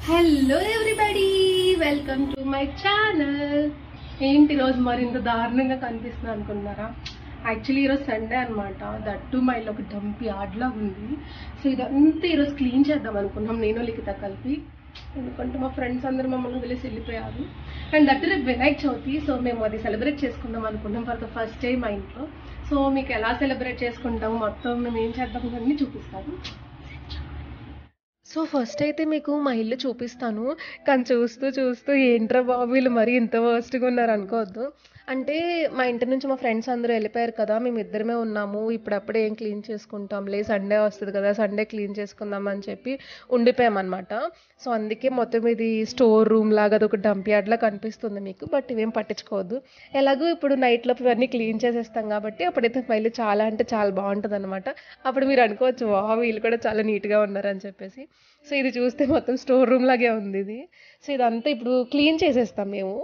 Hello everybody, welcome to my channel. ఏంటి ఈరోజు మరి ఇంత దారుణంగా కనిపిస్తుంది అనుకున్నారా? యాక్చువల్లీ ఈరోజు సండే అనమాట. దట్టు మా ఇల్లు ఒక డంప్ యార్డ్ లాగా ఉంది. సో ఇదంతా ఈరోజు క్లీన్ చేద్దాం అనుకున్నాం, నేను లిఖిత కలిపి. ఎందుకంటే మా ఫ్రెండ్స్ అందరూ మమ్మల్ని వదిలేసి వెళ్ళిపోయారు. అండ్ దట్టు రేపు వినాయక చవితి. సో మేము అది సెలబ్రేట్ చేసుకుందాం అనుకున్నాం ఫర్ ద ఫస్ట్ టైం మా ఇంట్లో. సో మీకు ఎలా సెలబ్రేట్ చేసుకుంటాము, మొత్తం మేము ఏం చేద్దాం అన్నీ చూపిస్తాను. సో ఫస్ట్ అయితే మీకు మా ఇల్లు చూపిస్తాను. కానీ చూస్తూ చూస్తూ ఏంట్రా బాబు వీళ్ళు మరీ ఇంత వర్స్ట్గా ఉన్నారు అనుకోవద్దు. అంటే మా ఇంటి నుంచి మా ఫ్రెండ్స్ అందరూ వెళ్ళిపోయారు కదా, మేము ఇద్దరమే ఉన్నాము. ఇప్పుడప్పుడే ఏం క్లీన్ చేసుకుంటాంలే, సండే వస్తుంది కదా, సండే క్లీన్ చేసుకుందాం అని చెప్పి ఉండిపోయామన్నమాట. సో అందుకే మొత్తం ఇది స్టోర్ రూమ్ లాగా అదొక డంప్ యార్డ్ లా కనిపిస్తుంది మీకు. బట్ ఇవేం పట్టించుకోవద్దు. ఎలాగో ఇప్పుడు నైట్లోపు ఇవన్నీ క్లీన్ చేసేస్తాం కాబట్టి అప్పుడైతే మా ఇల్లు చాలా అంటే చాలా బాగుంటుంది అనమాట. అప్పుడు మీరు అనుకోవచ్చు, వా వీళ్ళు కూడా చాలా నీట్గా ఉన్నారని చెప్పేసి. సో ఇది చూస్తే మొత్తం స్టోర్ రూమ్ లాగే ఉంది ఇది. సో ఇదంతా ఇప్పుడు క్లీన్ చేసేస్తాం మేము.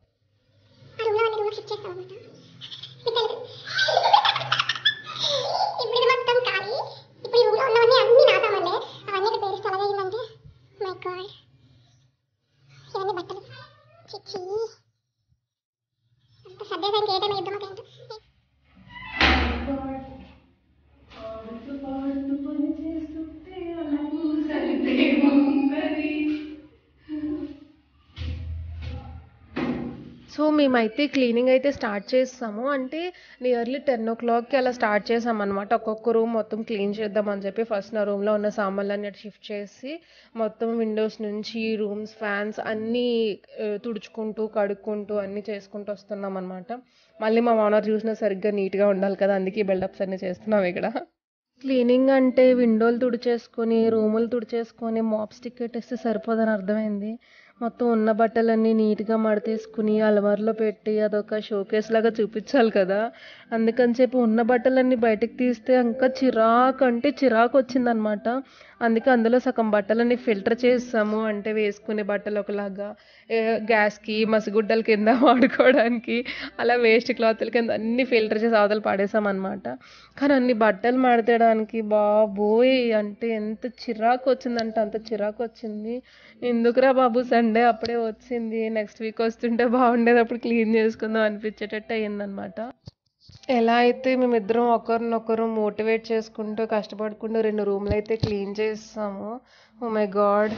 సో మేమైతే క్లీనింగ్ అయితే స్టార్ట్ చేస్తాము. అంటే నియర్లీ 10 o'clockకి అలా స్టార్ట్ చేసామన్నమాట. ఒక్కొక్క రూమ్ మొత్తం క్లీన్ చేద్దామని చెప్పి ఫస్ట్ నా రూమ్లో ఉన్న సామాన్లన్నీ షిఫ్ట్ చేసి మొత్తం విండోస్ నుంచి రూమ్స్, ఫ్యాన్స్ అన్నీ తుడుచుకుంటూ కడుక్కుంటూ అన్నీ చేసుకుంటూ వస్తున్నాం అనమాట. మళ్ళీ మా ఓనర్ చూసినా సరిగ్గా నీట్గా ఉండాలి కదా, అందుకే బిల్డప్స్ అన్నీ చేస్తున్నాం ఇక్కడ. క్లీనింగ్ అంటే విండోలు తుడిచేసుకొని, రూములు తుడిచేసుకొని, మాప్ స్టిక్ పెట్టేస్తే సరిపోదని అర్థమైంది. మొత్తం ఉన్న బట్టలన్నీ నీట్గా మడతేసుకుని అలమార్లో పెట్టి అదొక షోకేస్ లాగా చూపించాలి కదా. అందుకని చెప్పి ఉన్న బట్టలన్నీ బయటకు తీస్తే ఇంకా చిరాకు అంటే చిరాకు వచ్చిందనమాట. అందుకే అందులో సగం బట్టలన్నీ ఫిల్టర్ చేస్తాము. అంటే వేసుకునే బట్టలు ఒకలాగా, గ్యాస్కి మసిగుడ్డల కింద వాడుకోవడానికి, అలా వేస్ట్ క్లాత్ల కింద అన్నీ ఫిల్టర్ చేసి అవతల పడేసామన్నమాట. కానీ అన్ని బట్టలు మడతేయడానికి బాబోయ్ అంటే ఎంత చిరాకు వచ్చిందంటే అంత చిరాకు వచ్చింది. ఎందుకురా బాబు సండే అప్పుడే వచ్చింది, నెక్స్ట్ వీక్ వస్తుంటే బాగుండేది, అప్పుడు క్లీన్ చేసుకుందాం అనిపించేటట్టు అయ్యిందనమాట. ఎలా అయితే మేమిద్దరం ఒకరినొకరు మోటివేట్ చేసుకుంటూ కష్టపడుకుంటూ 2 రూమ్లు అయితే క్లీన్ చేస్తాము. Oh my god.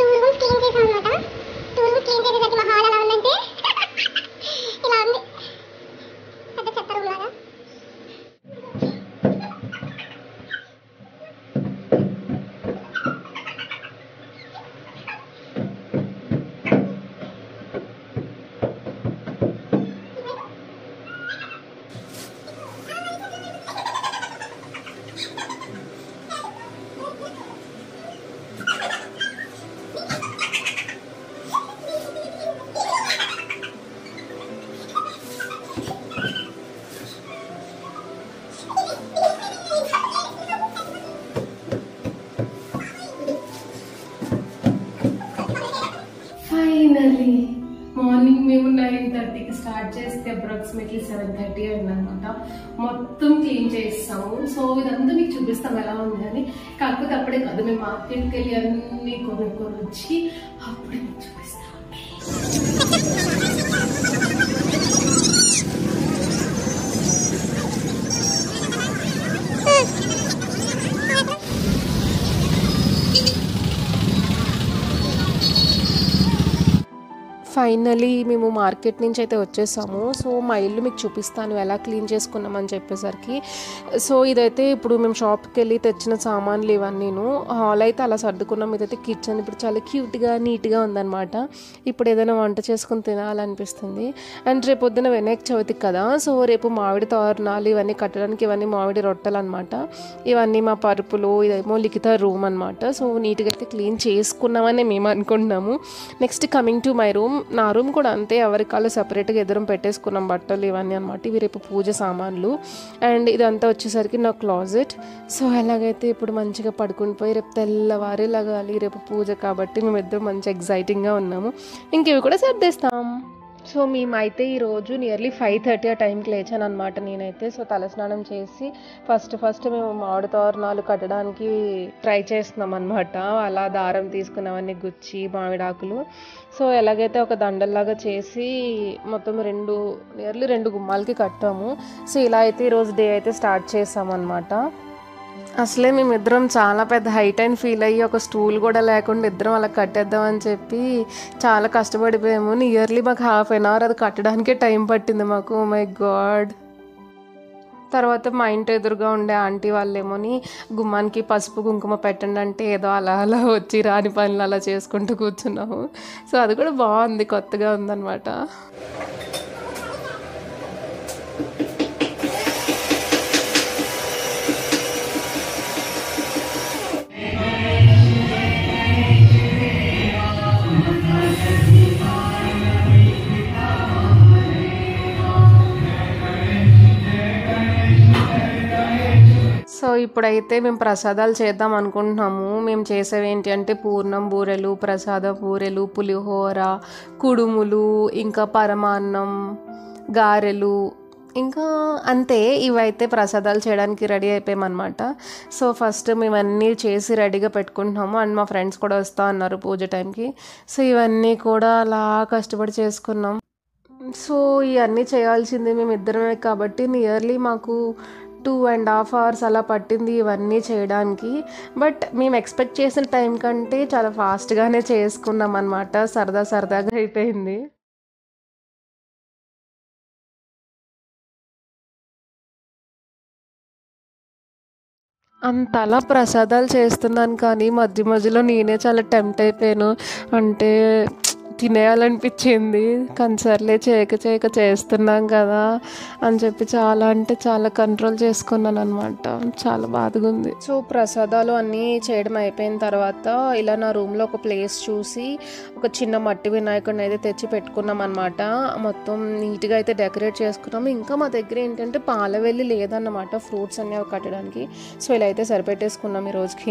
Finally morning మేము 9:30కి స్టార్ట్ చేస్తే అప్రాక్సిమేట్లీ 7:30 అయిందనమాట. మొత్తం క్లీన్ చేస్తాము. సో ఇదంతా మీకు చూపిస్తాం ఎలా ఉందని. కాకపోతే అప్పుడే కాదు, మేము మార్కెట్కి వెళ్ళి అన్ని కొనుక్కొని వచ్చి అప్పుడే మీకు చూపిస్తాం. ఫైనలీ మేము మార్కెట్ నుంచి అయితే వచ్చేసాము. సో మా ఇల్లు మీకు చూపిస్తాను ఎలా క్లీన్ చేసుకున్నామని చెప్పేసరికి. సో ఇదైతే ఇప్పుడు మేము షాప్కి వెళ్ళి తెచ్చిన సామాన్లు ఇవన్నీను. హాల్ అయితే అలా సర్దుకున్నాం. ఇదైతే కిచెన్ ఇప్పుడు చాలా క్యూట్గా నీట్గా ఉందన్నమాట. ఇప్పుడు ఏదైనా వంట చేసుకుని తినాలనిపిస్తుంది. అండ్ రేపు పొద్దున వినాయక చవితి కదా, సో రేపు మామిడి తోరణాలు ఇవన్నీ కట్టడానికి ఇవన్నీ మామిడి రొట్టెలు అనమాట. ఇవన్నీ మా పరుపులు, ఇదేమో లిఖిత రూమ్ అనమాట. సో నీట్గా అయితే క్లీన్ చేసుకున్నామని మేము అనుకుంటున్నాము. Next coming to my room. నా రూమ్ కూడా అంతే, ఎవరికాళ్ళు సపరేట్గా ఎదురం పెట్టేసుకున్నాం బట్టలు ఇవన్నీ అనమాట. ఇవి రేపు పూజ సామాన్లు. అండ్ ఇదంతా వచ్చేసరికి నా క్లాజెట్. సో ఎలాగైతే ఇప్పుడు మంచిగా పడుకుని పోయి రేపు తెల్లవారి లగాలి, రేపు పూజ కాబట్టి మేమిద్దరం మంచి ఎగ్జైటింగ్గా ఉన్నాము. ఇంక ఇవి కూడా సర్దేస్తాం. సో మేమైతే ఈరోజు నియర్లీ 5:30 ఆ టైంకి లేచానమాట నేనైతే. సో తలస్నానం చేసి ఫస్ట్ మేము మామిడి తోరణాలు కట్టడానికి ట్రై చేస్తున్నాం అనమాట. అలా దారం తీసుకుని అవన్నీ గుచ్చి మామిడాకులు సో ఎలాగైతే ఒక దండల్లాగా చేసి మొత్తం నియర్లీ 2 గుమ్మాలకి కట్టాము. సో ఇలా అయితే ఈరోజు డే అయితే స్టార్ట్ చేసామన్నమాట. అసలే మేమిద్దరం చాలా పెద్ద హైట్ అని ఫీల్ అయ్యి ఒక స్టూల్ కూడా లేకుండా ఇద్దరం అలా కట్టేద్దామని చెప్పి చాలా కష్టపడిపోయాము. నియర్లీ మాకు 1/2 అవర్ అది కట్టడానికే టైం పట్టింది మాకు. Oh my god. తర్వాత మా ఇంటి ఎదురుగా ఉండే ఆంటీ వాళ్ళేమోని గుమ్మానికి పసుపు కుంకుమ పెట్టండి అంటే ఏదో అలా వచ్చి రాని పనులు అలా చేసుకుంటూ కూర్చున్నాము. సో అది కూడా బాగుంది, కొత్తగా ఉందన్నమాట. సో ఇప్పుడైతే మేము ప్రసాదాలు చేద్దాం అనుకుంటున్నాము. మేము చేసేవి ఏంటి అంటే పూర్ణం బూరెలు, ప్రసాద బూరెలు, పులిహోర, కుడుములు, ఇంకా పరమాన్నం, గారెలు, ఇంకా అంతే. ఇవైతే ప్రసాదాలు చేయడానికి రెడీ అయిపోయామన్నమాట. సో ఫస్ట్ మేము అన్నీ చేసి రెడీగా పెట్టుకుంటున్నాము. అండ్ మా ఫ్రెండ్స్ కూడా వస్తూ ఉన్నారు పూజ టైంకి. సో ఇవన్నీ కూడా అలా కష్టపడి చేసుకున్నాం. సో ఇవన్నీ చేయాల్సింది మేమిద్దరమే కాబట్టి నియర్లీ మాకు 2.5 hours అలా పట్టింది ఇవన్నీ చేయడానికి. బట్ మేము ఎక్స్పెక్ట్ చేసిన టైం కంటే చాలా ఫాస్ట్గానే చేసుకున్నాం అనమాట. సరదాగా అయిపోయింది. అంతలా ప్రసాదాలు చేస్తున్నాను కానీ మధ్యలో నేనే చాలా టెంప్ట్ అయిపోయాను. అంటే తినేయాలనిపించింది కానీ సర్లే చేయక చేస్తున్నాం కదా అని చెప్పి చాలా కంట్రోల్ చేసుకున్నాను అనమాట. చాలా బాధగా ఉంది. సో ప్రసాదాలు అన్నీ చేయడం అయిపోయిన తర్వాత ఇలా నా రూమ్లో ఒక ప్లేస్ చూసి ఒక చిన్న మట్టి వినాయకుడిని అయితే తెచ్చి పెట్టుకున్నాం అనమాట. మొత్తం నీట్గా అయితే డెకరేట్ చేసుకున్నాము. ఇంకా మా దగ్గర ఏంటంటే పాలవెల్లి లేదన్నమాట ఫ్రూట్స్ అన్నీ అవి కట్టడానికి. సో ఇలా అయితే సరిపెట్టేసుకున్నాం ఈ రోజుకి.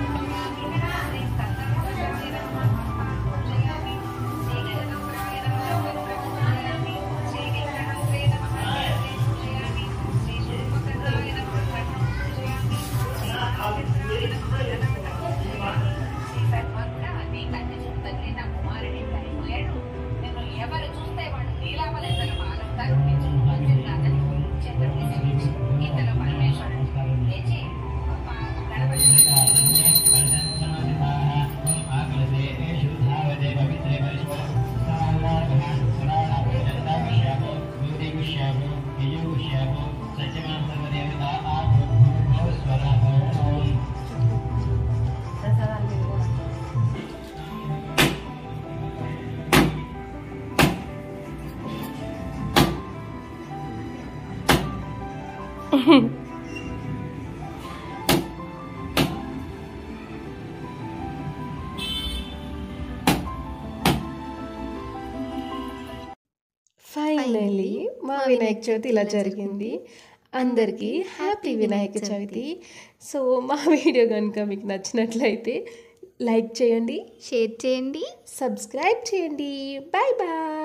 ఫైనల్లీ మా వినాయక చవితి ఇలా జరిగింది. అందరికీ హ్యాపీ వినాయక చవితి. సో మా వీడియో కనుక మీకు నచ్చినట్లయితే లైక్ చేయండి, షేర్ చేయండి, సబ్స్క్రైబ్ చేయండి. Bye bye.